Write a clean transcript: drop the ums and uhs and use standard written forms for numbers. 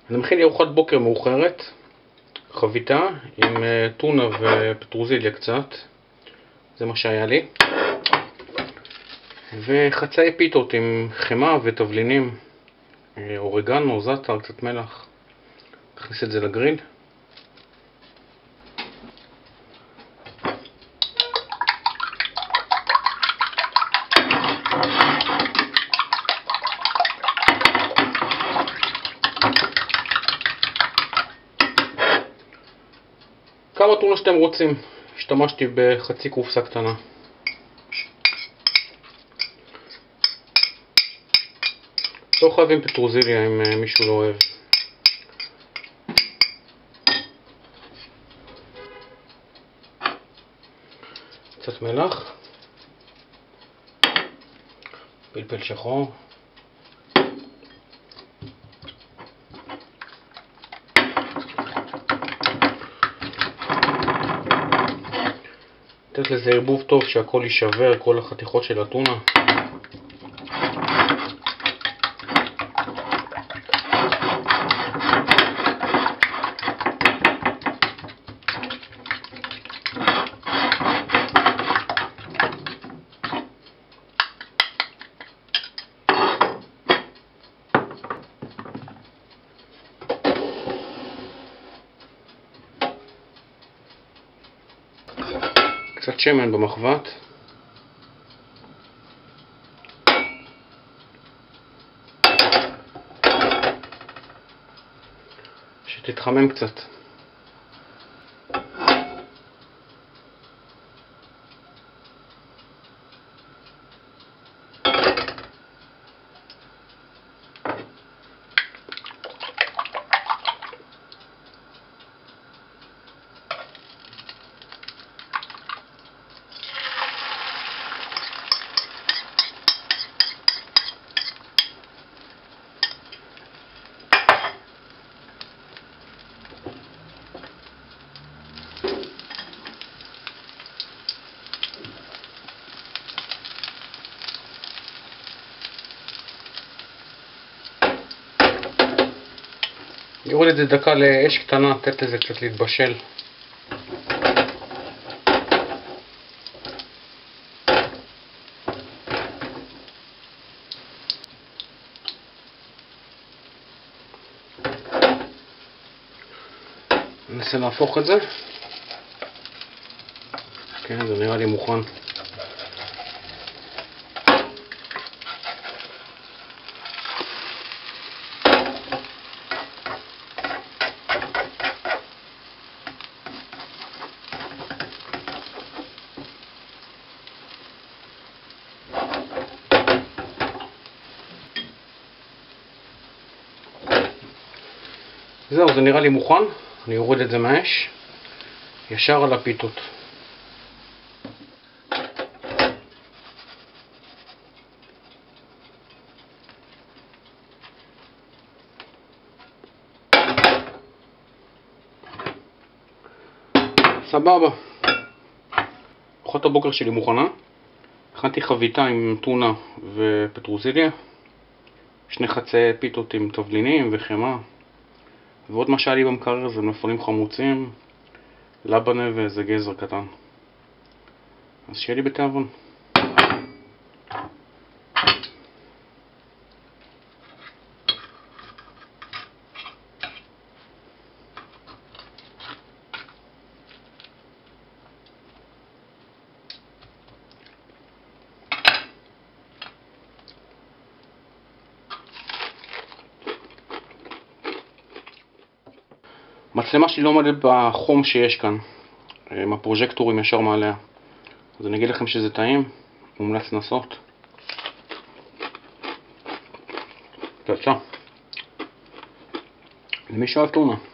אני מכין לי ארוחת בוקר מאוחרת, חביתה עם טונה ופטרוזיליה קצת, זה מה שהיה לי, וחצאי פיתות עם חמה ותבלינים, אורגנו, זאטר, קצת מלח. נכניס את זה לגריל. כמה טונה שאתם רוצים, השתמשתי בחצי קופסה קטנה. לא חייבים פטרוזיליה אם מישהו לא אוהב. קצת מלח, פלפל שחור, לתת לזה ערבוב טוב שהכל יישבר, כל החתיכות של הטונה. קצת שמן במחבת. שתתחמם קצת. יוריד את זה דקה לאש קטנה, תת לזה קצת להתבשל. ננסה להפוך את זה. כן, זה נראה לי מוכן. זהו, זה נראה לי מוכן. אני אוריד את זה מהאש ישר על הפיתות. סבבה. ארוחת הבוקר שלי מוכנה. הכנתי חביתה עם טונה ופטרוזיליה, שני חצאי פיתות עם תבלינים וחמה, ועוד מה שהיה לי במקרר זה מלפפונים חמוצים, לבנה ואיזה גזר קטן. אז שיהיה לי בתיאבון. המצלמה שלי לא עומדת בחום שיש כאן, עם הפרוז'קטורים ישר מעליה, אז אני אגיד לכם שזה טעים, מומלץ לנסות. פצצה למי שאוהב טונה.